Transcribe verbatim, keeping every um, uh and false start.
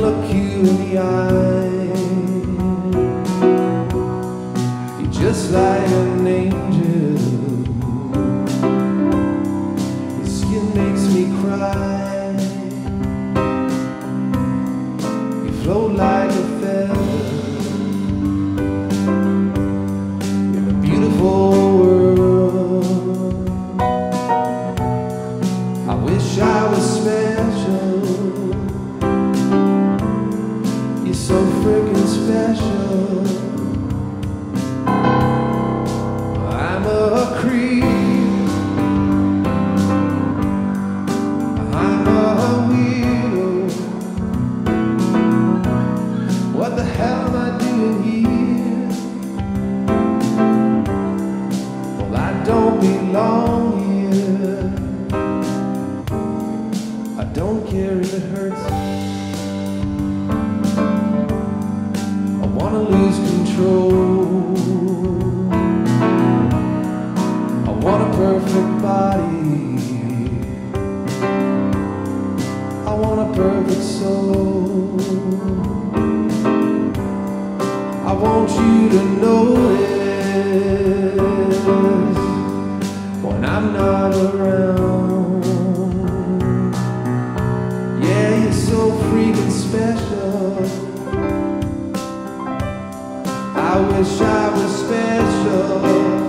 look you in the eye. You're just like an angel. Your skin makes me cry. You float like a feather in a beautiful world. I wish I was special. You're so freaking special. I'm a creep. I'm a weirdo. What the hell am I doing here? Well, I don't belong here. I don't care if it hurts. I wanna lose control. I want a perfect body. I want a perfect soul. I want you to notice when I'm not around. Yeah, you're so freaking special. I wish I was special.